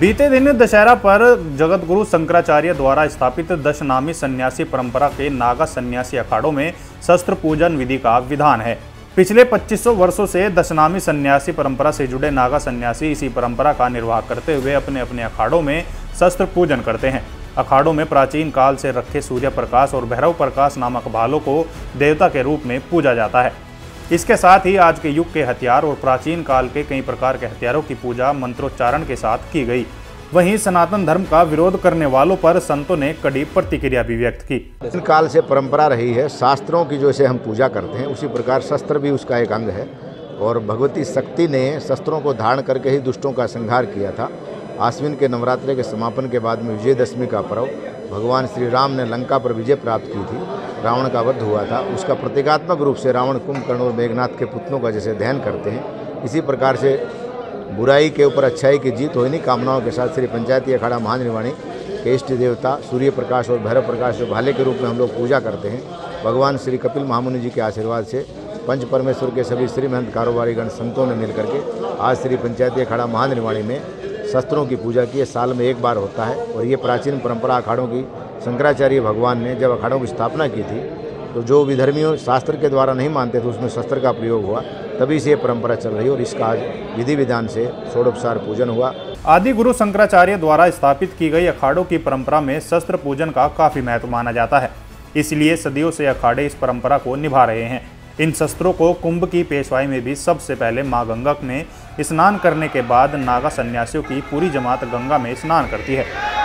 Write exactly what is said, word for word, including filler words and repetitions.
बीते दिन दशहरा पर जगत गुरु शंकराचार्य द्वारा स्थापित दशनामी सन्यासी परंपरा के नागा सन्यासी अखाड़ों में शस्त्र पूजन विधि का विधान है। पिछले पच्चीस सौ वर्षों से दशनामी सन्यासी परंपरा से जुड़े नागा सन्यासी इसी परंपरा का निर्वाह करते हुए अपने अपने अखाड़ों में शस्त्र पूजन करते हैं। अखाड़ों में प्राचीन काल से रखे सूर्य प्रकाश और भैरव प्रकाश नामक भालों को देवता के रूप में पूजा जाता है। इसके साथ ही आज के युग के हथियार और प्राचीन काल के कई प्रकार के हथियारों की पूजा मंत्रोच्चारण के साथ की गई। वहीं सनातन धर्म का विरोध करने वालों पर संतों ने कड़ी प्रतिक्रिया भी व्यक्त की। प्राचीन काल से परंपरा रही है, शास्त्रों की जैसे हम पूजा करते हैं उसी प्रकार शस्त्र भी उसका एक अंग है और भगवती शक्ति ने शस्त्रों को धारण करके ही दुष्टों का संहार किया था। आश्विन के नवरात्रे के समापन के बाद में विजयदशमी का पर्व भगवान श्री राम ने लंका पर विजय प्राप्त की थी, रावण का वध हुआ था। उसका प्रतीकात्मक रूप से रावण कुंभकर्ण और मेघनाथ के पुतलों का जैसे ध्यान करते हैं, इसी प्रकार से बुराई के ऊपर अच्छाई की जीत होनी कामनाओं के साथ श्री पंचायती अखाड़ा महानिर्वाणी के इष्ट देवता सूर्य प्रकाश और भैरव प्रकाश जो भाले के रूप में हम लोग पूजा करते हैं, भगवान श्री कपिल महामुनि जी के आशीर्वाद से पंच परमेश्वर के सभी श्री महंत कारोबारी गण संतों ने मिलकर के आज श्री पंचायती अखाड़ा महानिर्वाणी में शस्त्रों की पूजा की। साल में एक बार होता है और ये प्राचीन परंपरा अखाड़ों की शंकराचार्य भगवान ने जब अखाड़ों की स्थापना की थी तो जो विधर्मियों शास्त्र के द्वारा नहीं मानते थे उसमें शस्त्र का प्रयोग हुआ, तभी से ये परंपरा चल रही है और इसका आज विधि विधान से षोडोपचार पूजन हुआ। आदि गुरु शंकराचार्य द्वारा स्थापित की गई अखाड़ों की परंपरा में शस्त्र पूजन का काफी महत्व माना जाता है, इसलिए सदियों से अखाड़े इस परंपरा को निभा रहे हैं। इन शस्त्रों को कुंभ की पेशवाई में भी सबसे पहले मां गंगा में स्नान करने के बाद नागा सन्यासियों की पूरी जमात गंगा में स्नान करती है।